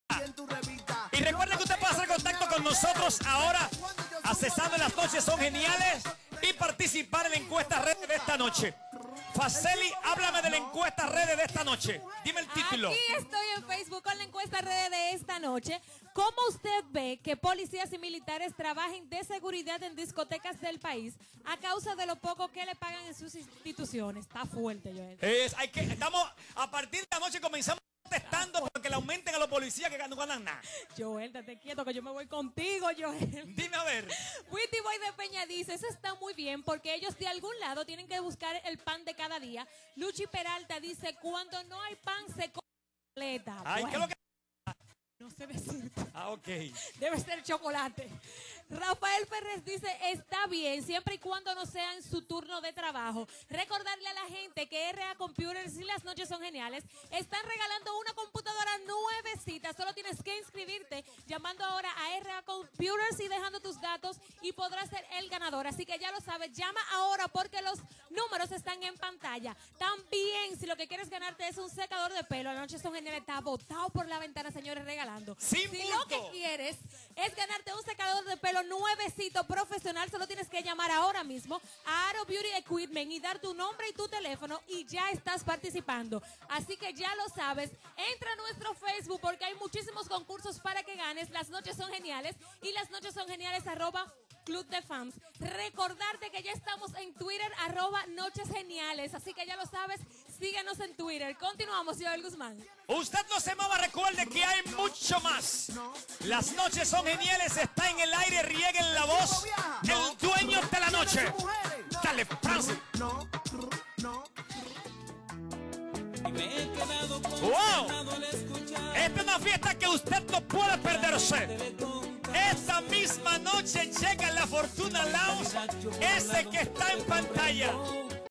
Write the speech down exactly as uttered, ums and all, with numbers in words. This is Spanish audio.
Y recuerden que usted puede hacer contacto con nosotros ahora, accesando en Las Noches Son Geniales y participar en la encuesta red de esta noche. Faceli, háblame de la encuesta red de esta noche. Dime el título. Aquí estoy en Facebook con la encuesta red de esta noche. ¿Cómo usted ve que policías y militares trabajen de seguridad en discotecas del país a causa de lo poco que le pagan en sus instituciones? Está fuerte, Joel. Es, hay que, estamos, a partir de la noche comenzamos protestando porque le aumenten a los policías que no ganan nada. Joel, date quieto que yo me voy contigo, Joel. Dime a ver. Witty Boy de Peña dice, eso está muy bien porque ellos de algún lado tienen que buscar el pan de cada día. Luchi Peralta dice, cuando no hay pan se completa. Ay, bueno, ¿qué es lo que? no sé decirte. Ah, ok. Debe ser chocolate. Rafael Ferres dice, está bien, siempre y cuando no sea en su turno de trabajo. Recordarle a la gente que R A Computers y Las Noches Son Geniales están regalando una computadora nuevecita. Solo tienes que inscribirte llamando ahora a R A Computers y dejando tus datos y podrás ser el ganador. Así que ya lo sabes, llama ahora porque los números están en pantalla. También, si lo que quieres ganarte es un secador de pelo, Las Noches Son Geniales está botado por la ventana, señores, regalando. Sin si bulto. lo que quieres es ganarte un secador de pelo nuevecito profesional, solo tienes que llamar ahora mismo a Aro Beauty Equipment y dar tu nombre y tu teléfono y ya estás participando. Así que ya lo sabes, entra a nuestro Facebook porque hay muchísimos concursos para que ganes. Las Noches Son Geniales y Las Noches Son Geniales arroba Club de Fans. Recordarte que ya estamos en Twitter, arroba Noches Geniales. Así que ya lo sabes, síguenos en Twitter. Continuamos, Joel Guzmán. Usted no se mueva, recuerde que hay mucho más. Las Noches Son Geniales, está en el aire, rieguen la voz. El dueño de la noche. Dale, Francis. ¡Wow! Esta es una fiesta que usted no puede perderse. Esta misma noche llega la Fortuna Lounge, ese que está en pantalla.